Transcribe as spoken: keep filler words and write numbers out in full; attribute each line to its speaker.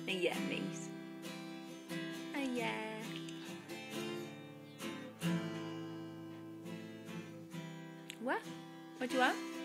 Speaker 1: Yeah, Miss. Oh, yeah. What? What do you want?